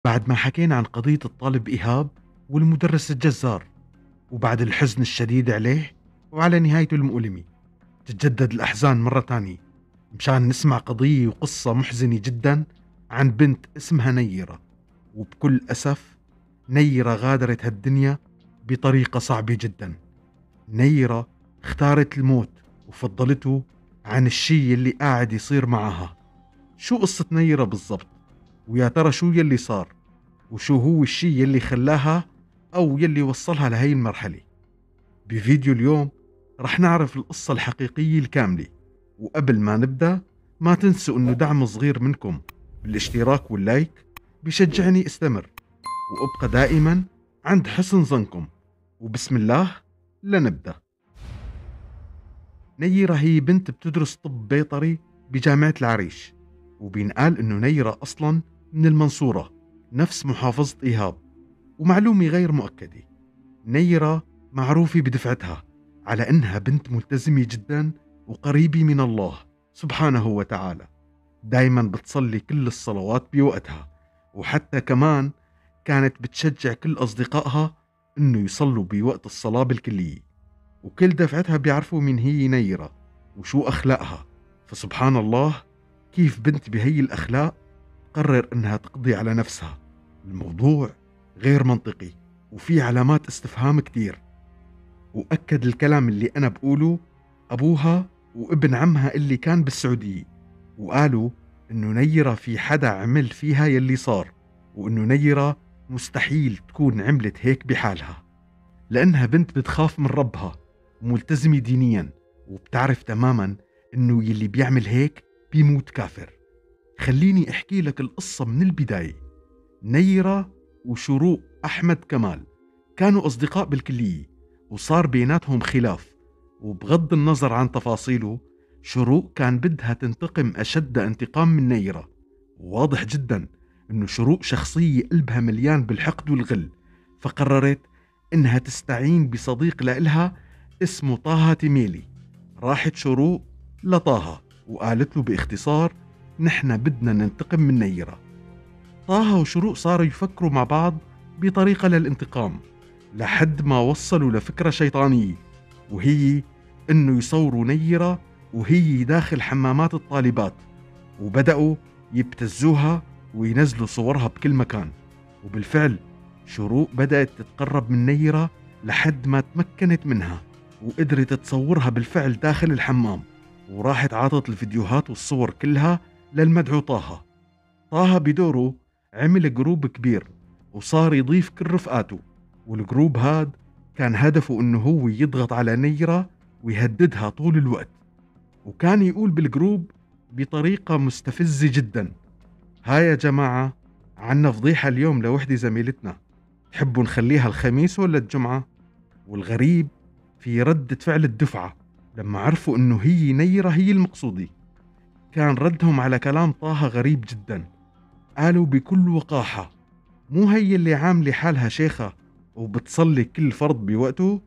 بعد ما حكينا عن قضية الطالب إيهاب والمدرس الجزار، وبعد الحزن الشديد عليه وعلى نهايته المؤلمة، تتجدد الأحزان مرة تانية مشان نسمع قضية وقصة محزنة جدا عن بنت اسمها نيرة. وبكل أسف نيرة غادرت هالدنيا بطريقة صعبة جدا. نيرة اختارت الموت وفضلته عن الشي اللي قاعد يصير معها. شو قصة نيرة بالضبط؟ ويا ترى شو يلي صار؟ وشو هو الشي يلي خلاها أو يلي وصلها لهي المرحلة؟ بفيديو اليوم رح نعرف القصة الحقيقية الكاملة. وقبل ما نبدأ، ما تنسوا إنه دعم صغير منكم بالاشتراك واللايك بشجعني استمر وأبقى دائما عند حسن ظنكم. وبسم الله لنبدأ. نيرة هي بنت بتدرس طب بيطري بجامعة العريش، وبينقال إنه نيرة أصلا من المنصورة، نفس محافظة إيهاب. ومعلومة غير مؤكدة، نيرة معروفة بدفعتها على إنها بنت ملتزمة جدا وقريبة من الله سبحانه وتعالى. دايما بتصلي كل الصلوات بوقتها، وحتى كمان كانت بتشجع كل أصدقائها إنه يصلوا بوقت الصلاة بالكلية. وكل دفعتها بيعرفوا مين هي نيرة وشو أخلاقها. فسبحان الله، كيف بنت بهي الأخلاق قرر إنها تقضي على نفسها؟ الموضوع غير منطقي وفي علامات استفهام كتير. وأكد الكلام اللي أنا بقوله أبوها وابن عمها اللي كان بالسعودية، وقالوا إنه نيرة في حدا عمل فيها يلي صار، وإنه نيرة مستحيل تكون عملت هيك بحالها، لأنها بنت بتخاف من ربها وملتزمة دينيا، وبتعرف تماما إنه يلي بيعمل هيك بيموت كافر. خليني أحكي لك القصة من البداية. نيرة وشروق أحمد كمال كانوا أصدقاء بالكلية، وصار بيناتهم خلاف. وبغض النظر عن تفاصيله، شروق كان بدها تنتقم أشد انتقام من نيرة. وواضح جدا إنه شروق شخصية قلبها مليان بالحقد والغل، فقررت إنها تستعين بصديق لإلها اسمه طه تميلي. راحت شروق لطه وقالت له باختصار: نحن بدنا ننتقم من نيرة. طه وشروق صاروا يفكروا مع بعض بطريقة للانتقام، لحد ما وصلوا لفكرة شيطانية، وهي إنه يصوروا نيرة وهي داخل حمامات الطالبات، وبدأوا يبتزوها وينزلوا صورها بكل مكان. وبالفعل شروق بدأت تتقرب من نيرة لحد ما تمكنت منها وقدرت تصورها بالفعل داخل الحمام، وراحت عاطت الفيديوهات والصور كلها للمدعو طه. طه بدوره عمل جروب كبير وصار يضيف كل رفقاته، والجروب هاد كان هدفه انه هو يضغط على نيرة ويهددها طول الوقت. وكان يقول بالجروب بطريقة مستفزة جدا: هاي يا جماعة، عنا فضيحة اليوم لوحدة زميلتنا، تحبوا نخليها الخميس ولا الجمعة؟ والغريب في ردة فعل الدفعة لما عرفوا انه هي نيرة هي المقصودة، كان ردهم على كلام طه غريب جدا. قالوا بكل وقاحة: مو هي اللي عاملة حالها شيخة وبتصلي كل فرض بوقته؟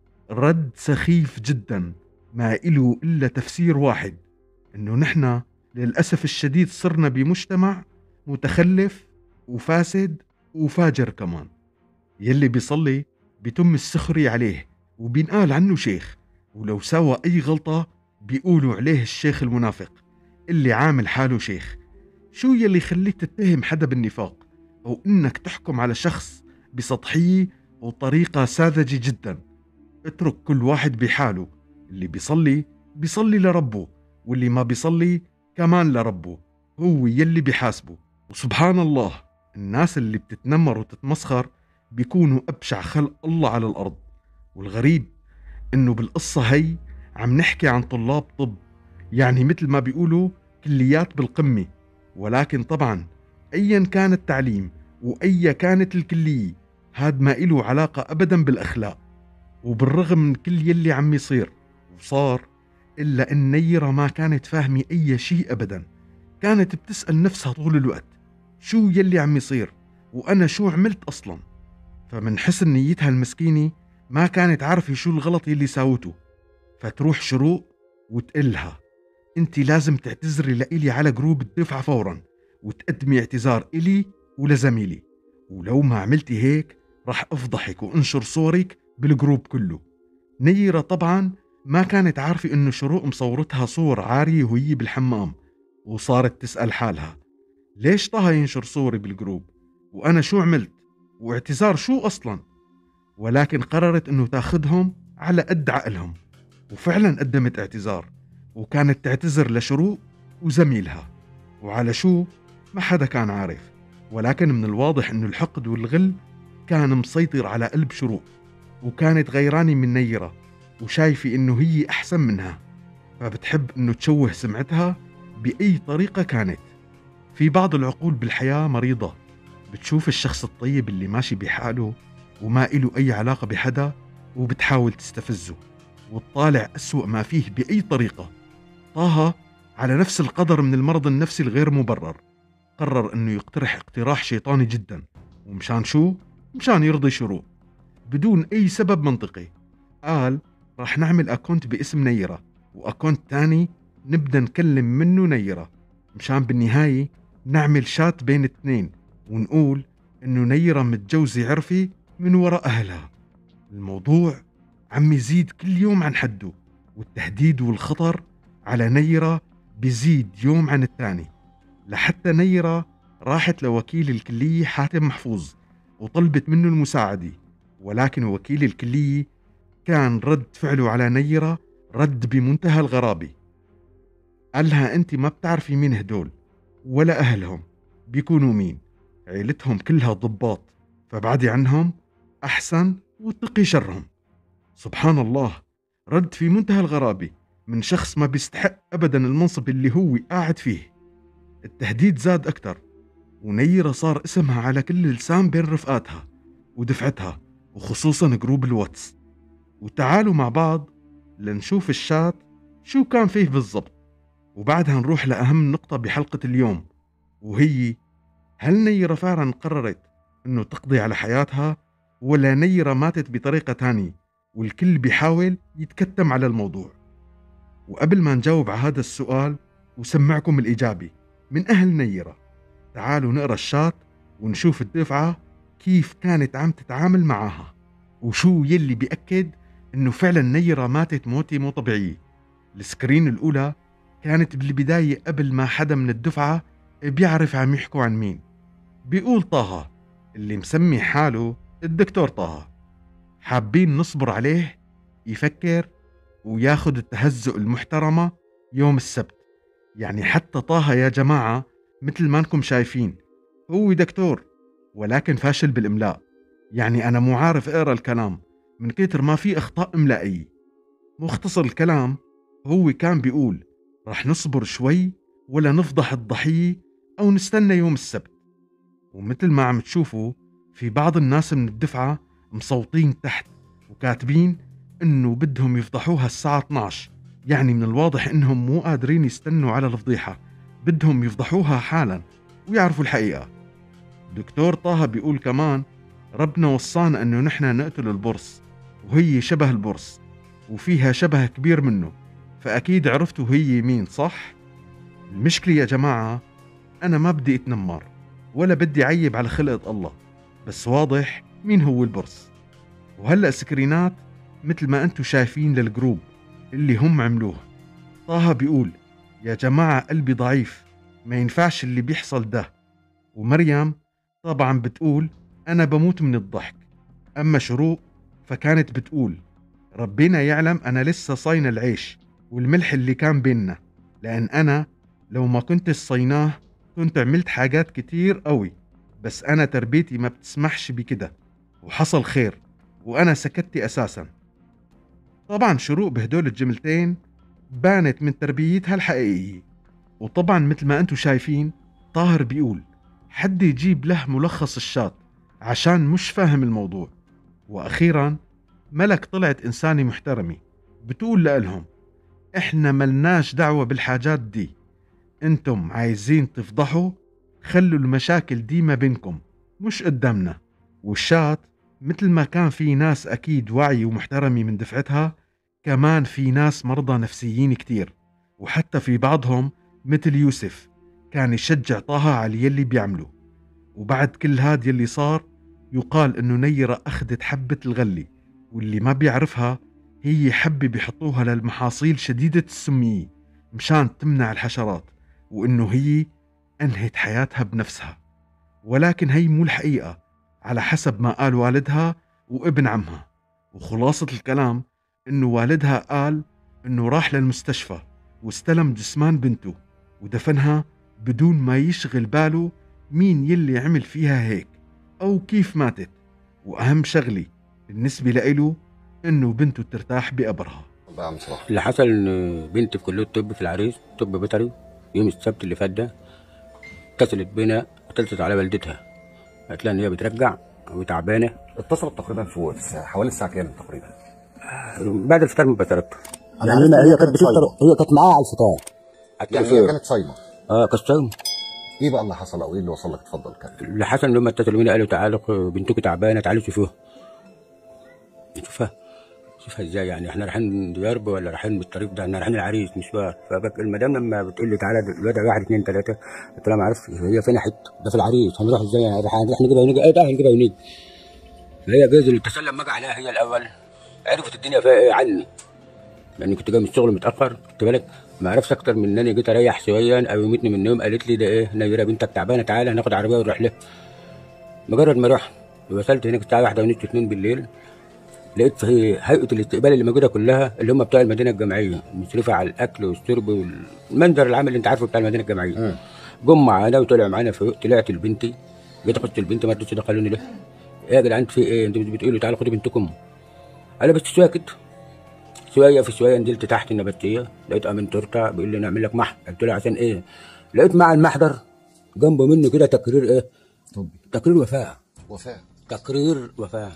رد سخيف جدا ما إله إلا تفسير واحد: إنه نحن للأسف الشديد صرنا بمجتمع متخلف وفاسد وفاجر كمان. يلي بيصلي بيتم السخرية عليه وبينقال عنه شيخ، ولو سوى أي غلطة بيقولوا عليه الشيخ المنافق اللي عامل حاله شيخ. شو يلي يخليك تتهم حدا بالنفاق أو إنك تحكم على شخص بسطحية وطريقة ساذجة جدا؟ اترك كل واحد بحاله، اللي بيصلي بيصلي لربه، واللي ما بيصلي كمان لربه، هو يلي بيحاسبه. وسبحان الله، الناس اللي بتتنمر وتتمسخر بيكونوا أبشع خلق الله على الأرض. والغريب إنه بالقصة هي عم نحكي عن طلاب طب، يعني مثل ما بيقولوا كليات بالقمة. ولكن طبعا أيا كان التعليم وأيا كانت الكلية، هاد ما إله علاقة أبدا بالأخلاق. وبالرغم من كل يلي عم يصير وصار، إلا أن نيرة ما كانت فاهمة أي شيء أبدا. كانت بتسأل نفسها طول الوقت: شو يلي عم يصير؟ وأنا شو عملت أصلا؟ فمن حسن نيتها المسكينة ما كانت عارفة شو الغلط يلي ساوته. فتروح شروق وتقلها: انت لازم تعتذري لإلي على جروب الدفعة فورا، وتقدمي اعتذار إلي ولزميلي، ولو ما عملتي هيك راح أفضحك وأنشر صورك بالجروب كله. نيرة طبعا ما كانت عارفة إنه شروق مصورتها صور عارية وهي بالحمام، وصارت تسأل حالها ليش طه ينشر صوري بالجروب وأنا شو عملت واعتذار شو أصلا. ولكن قررت إنه تاخدهم على قد عقلهم، وفعلا قدمت اعتذار، وكانت تعتذر لشروق وزميلها. وعلى شو ما حدا كان عارف، ولكن من الواضح إنه الحقد والغل كان مسيطر على قلب شروق، وكانت غيرانة من نيرة وشايفة إنه هي أحسن منها، فبتحب إنه تشوه سمعتها بأي طريقة كانت. في بعض العقول بالحياة مريضة، بتشوف الشخص الطيب اللي ماشي بحاله وما إله أي علاقة بحدا وبتحاول تستفزه وتطالع أسوأ ما فيه بأي طريقة. طه على نفس القدر من المرض النفسي الغير مبرر قرر أنه يقترح اقتراح شيطاني جدا، ومشان شو؟ مشان يرضي شروق بدون أي سبب منطقي. قال راح نعمل أكونت باسم نيرة وأكونت تاني نبدأ نكلم منه نيرة، مشان بالنهاية نعمل شات بين الاثنين ونقول إنه نيرة متجوزة عرفي من وراء أهلها. الموضوع عم يزيد كل يوم عن حده، والتهديد والخطر على نيرة بيزيد يوم عن الثاني، لحتى نيرة راحت لوكيل الكلية حاتم محفوظ وطلبت منه المساعدة. ولكن وكيل الكلية كان رد فعله على نيرة رد بمنتهى الغرابة. قالها أنت ما بتعرفي مين هدول ولا أهلهم بيكونوا مين، عيلتهم كلها ضباط، فبعدي عنهم أحسن واتقي شرهم. سبحان الله، رد في منتهى الغرابة من شخص ما بيستحق أبدا المنصب اللي هو قاعد فيه. التهديد زاد أكتر، ونيرة صار اسمها على كل لسان بين رفقاتها ودفعتها، وخصوصا جروب الواتس. وتعالوا مع بعض لنشوف الشات شو كان فيه بالضبط، وبعدها نروح لأهم نقطة بحلقة اليوم، وهي هل نيرة فعلا قررت انه تقضي على حياتها، ولا نيرة ماتت بطريقة تانية والكل بيحاول يتكتم على الموضوع؟ وقبل ما نجاوب على هذا السؤال وسمعكم الإجابة من أهل نيرة، تعالوا نقرأ الشات ونشوف الدفعة كيف كانت عم تتعامل معاها، وشو يلي بيأكد انه فعلا نيرة ماتت موتة مو طبيعية. السكرين الأولى كانت بالبداية قبل ما حدا من الدفعة بيعرف عم يحكوا عن مين. بيقول طه اللي مسمي حاله الدكتور طه حابين نصبر عليه يفكر وياخد التهزؤ المحترمة يوم السبت. يعني حتى طه يا جماعة مثل ما انكم شايفين هو دكتور ولكن فاشل بالإملاء، يعني أنا مو عارف أقرأ الكلام من كتر ما في أخطاء إملائية. مختصر الكلام هو كان بيقول رح نصبر شوي ولا نفضح الضحية أو نستنى يوم السبت. ومثل ما عم تشوفوا في بعض الناس من الدفعة مصوتين تحت وكاتبين إنه بدهم يفضحوها الساعة 12، يعني من الواضح إنهم مو قادرين يستنوا على الفضيحة، بدهم يفضحوها حالا ويعرفوا الحقيقة. دكتور طه بيقول كمان ربنا وصانا إنه نحن نقتل البرص، وهي شبه البرص وفيها شبه كبير منه، فأكيد عرفتوا هي مين صح؟ المشكلة يا جماعة أنا ما بدي أتنمر ولا بدي عيب على خلقة الله، بس واضح مين هو البرص. وهلأ سكرينات مثل ما أنتوا شايفين للجروب اللي هم عملوه. طه بيقول يا جماعة قلبي ضعيف، ما ينفعش اللي بيحصل ده. ومريم طبعا بتقول أنا بموت من الضحك. أما شروق فكانت بتقول ربنا يعلم أنا لسه صاينة العيش والملح اللي كان بيننا، لأن أنا لو ما كنت صيناه كنت عملت حاجات كتير قوي، بس أنا تربيتي ما بتسمحش بكده وحصل خير وأنا سكتي أساسا. طبعا شروق بهدول الجملتين بانت من تربيتها الحقيقية. وطبعا مثل ما أنتوا شايفين طاهر بيقول حد يجيب له ملخص الشات عشان مش فاهم الموضوع. وأخيرا ملك طلعت إنسانة محترمة بتقول لهم إحنا ملناش دعوة بالحاجات دي، أنتم عايزين تفضحوا خلوا المشاكل دي ما بينكم مش قدامنا. والشات مثل ما كان في ناس أكيد واعي ومحترمة من دفعتها، كمان في ناس مرضى نفسيين كتير، وحتى في بعضهم مثل يوسف كان يشجع طه على يلي بيعمله. وبعد كل هاد يلي صار يقال إنه نيرة أخذت حبة الغلة، واللي ما بيعرفها هي حبة بيحطوها للمحاصيل شديدة السمية مشان تمنع الحشرات، وإنه هي أنهت حياتها بنفسها. ولكن هي مو الحقيقة على حسب ما قال والدها وابن عمها. وخلاصة الكلام إنه والدها قال إنه راح للمستشفى واستلم جثمان بنته ودفنها بدون ما يشغل باله مين يلي عمل فيها هيك أو كيف ماتت. وأهم شغلة بالنسبة لإله إنه بنته ترتاح بقبرها. اللي حصل إن بنتي في كلية الطب في العريش، طب بيطري، يوم السبت اللي فات ده اتصلت بينا، اتصلت على والدتها، قالت لها إن هي بترجع وتعبانة. اتصلت تقريبا في حوالي الساعة كام تقريبا؟ بعد الفطار مباشرة. يعني هي كانت بتفطر، هي كانت معاها على الفطار. يعني هي كانت صايمة؟ كانت صايمة. ايه بقى اللي حصل او ايه اللي وصل لك؟ اتفضل كده. اللي حصل ان هم اتصلوا بينا قالوا تعالوا بنتكم تعبانة، تعالوا شوفوها. شوفها ازاي يعني؟ احنا رايحين ديارب ولا رايحين من الطريق ده؟ احنا رايحين العريش مشوار. فالمدام لما بتقول لي تعالى الواد 1 2 3، قلت لها ما اعرفش هي فين حته ده في العريش، هنروح ازاي يعني؟ هنروح نجيبها ونيجي؟ ايه ده هنجيبها ونيجي. فهي جايز اللي اتصل لما اجى عليها هي الاول عرفت الدنيا فيها ايه عني، لاني كنت جاي من الشغل متاخر، خدت بالك، ما اعرفش اكتر من انني جيت اريح شويه قومتني من النوم، قالت لي ده ايه نيره بنتك تعبانه، تعالى هناخد عربيه ونروح لها. مجرد ما رحت وصلت هناك الساعه 1 ونص 2 بالليل، لقيت في هيئه الاستقبال اللي موجوده كلها اللي هم بتوع المدينه الجامعيه المشرفه على الاكل والشرب والمنظر العام اللي انت عارفه بتاع المدينه الجامعيه. جم معانا وطلعوا معانا فوق، طلعت لبنتي، جيت اخش البنت ما رضوش يدخلوني ليه؟ ايه يا جدعان في ايه؟ انتوا بتقولوا تعالوا خدوا بنتكم. انا بس شويه كده، شويه في شويه نزلت تحت النباتيه، لقيت امين تورته بيقول لي نعمل لك محضر، قلت له عشان ايه؟ لقيت مع المحضر جنبه منه كده تقرير ايه؟ تقرير وفاه. تقرير وفاه.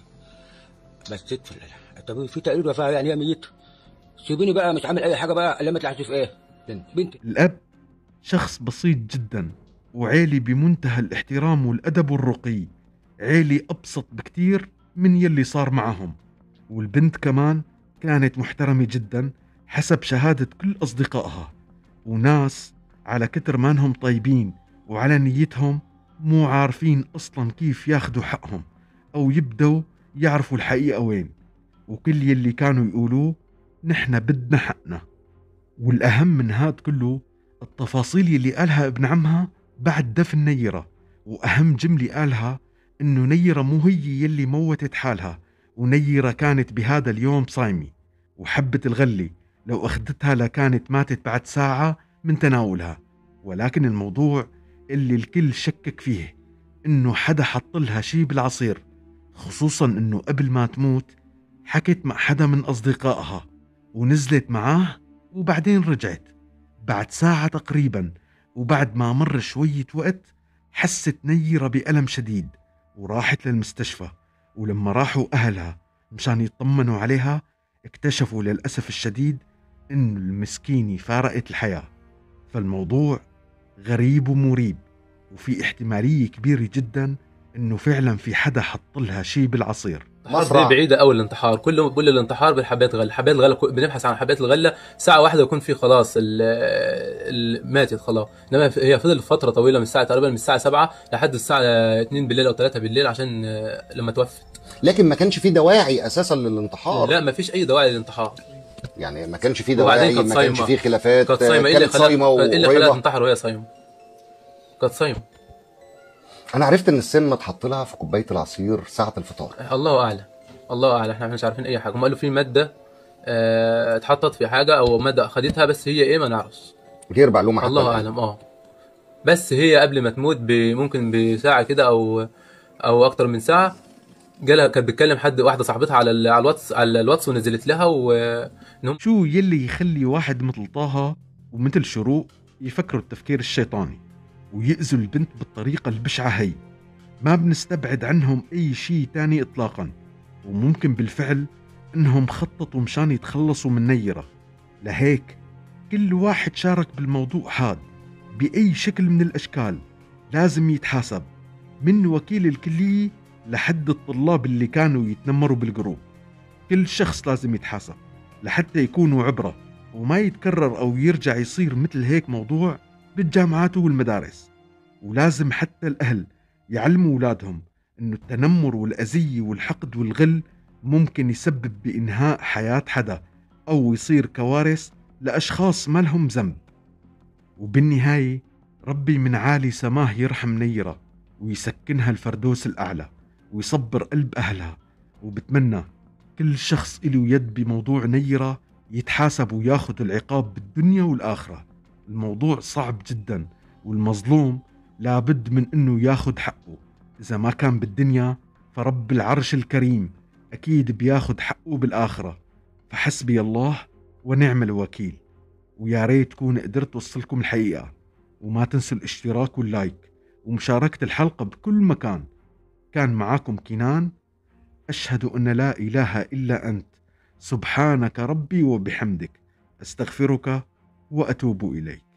بس طب في تقرير وفاه يعني هي ميته، سيبيني بقى مش عامل اي حاجه بقى الا ما اطلع اشوف ايه؟ بنتي. الأب شخص بسيط جدا وعيلي بمنتهى الاحترام والأدب والرقي، عيلي أبسط بكتير من يلي صار معهم. والبنت كمان كانت محترمة جدا حسب شهادة كل أصدقائها، وناس على كتر ما انهم طيبين وعلى نيتهم مو عارفين أصلا كيف ياخدوا حقهم أو يبدوا يعرفوا الحقيقة وين، وكل يلي كانوا يقولوه نحن بدنا حقنا. والأهم من هاد كله التفاصيل يلي قالها ابن عمها بعد دفن نيرة، وأهم جملة قالها إنه نيرة مو هي يلي موتت حالها، ونيرة كانت بهذا اليوم صايمة، وحبة الغلة لو أخذتها لكانت ماتت بعد ساعة من تناولها. ولكن الموضوع اللي الكل شكك فيه إنه حدا حط لها شي بالعصير، خصوصا إنه قبل ما تموت حكت مع حدا من أصدقائها ونزلت معاه وبعدين رجعت بعد ساعة تقريبا. وبعد ما مر شوية وقت حست نيرة بألم شديد وراحت للمستشفى، ولما راحوا أهلها مشان يطمنوا عليها اكتشفوا للأسف الشديد إنه المسكينة فارقت الحياة. فالموضوع غريب ومريب، وفي احتمالية كبيرة جدا إنه فعلا في حدا حط لها شي بالعصير. مصر بعيدة أوي الانتحار، كله بيقول الانتحار بالحبات غلة، حبات الغلة بنبحث عن حبات الغلة ساعة واحدة يكون في خلاص ماتت خلاص، إنما هي فضل فترة طويلة من الساعة تقريبا من الساعة 7 لحد الساعة 2 بالليل أو 3 بالليل عشان لما توفت. لكن ما كانش في دواعي أساسا للانتحار. لا ما فيش أي دواعي للانتحار، يعني ما كانش في دواعي، ما كانش في خلافات، كانت صايمة. إيه اللي خلاها تنتحر وهي صايمة؟ كانت صايمة. أنا عرفت إن السم اتحط لها في كوباية العصير ساعة الفطار. الله أعلم، الله أعلم، إحنا مش عارفين أي حاجة. هم قالوا في مادة اتحطت في حاجة أو مادة أخدتها، بس هي إيه ما نعرفش. غير معلومة حتى الله أعلم. بس هي قبل ما تموت ممكن بساعة كده أو أكتر من ساعة جالها، كانت بتكلم واحدة صاحبتها على الواتس ونزلت لها إنهم شو يلي يخلي واحد مثل طه ومثل شروق يفكروا التفكير الشيطاني ويأذوا البنت بالطريقة البشعة هي؟ ما بنستبعد عنهم أي شيء تاني إطلاقا، وممكن بالفعل إنهم خططوا مشان يتخلصوا من نيرة. لهيك كل واحد شارك بالموضوع هاد بأي شكل من الأشكال لازم يتحاسب، من وكيل الكلية لحد الطلاب اللي كانوا يتنمروا بالجروب. كل شخص لازم يتحاسب لحتى يكونوا عبرة وما يتكرر أو يرجع يصير مثل هيك موضوع بالجامعات والمدارس. ولازم حتى الأهل يعلموا أولادهم إنه التنمر والأذية والحقد والغل ممكن يسبب بإنهاء حياة حدا أو يصير كوارث لأشخاص ما لهم ذنب. وبالنهاية ربي من عالي سماه يرحم نيرة ويسكنها الفردوس الأعلى ويصبر قلب أهلها. وبتمنى كل شخص له يد بموضوع نيرة يتحاسب وياخد العقاب بالدنيا والآخرة. الموضوع صعب جدا والمظلوم لابد من انه ياخد حقه، اذا ما كان بالدنيا فرب العرش الكريم اكيد بياخد حقه بالآخرة. فحسبي الله ونعم الوكيل. ويا ريت تكون قدرت توصلكم الحقيقة، وما تنسوا الاشتراك واللايك ومشاركة الحلقة بكل مكان. كان معاكم كنان، أشهد أن لا إله إلا أنت، سبحانك ربي وبحمدك، أستغفرك وأتوب إليك.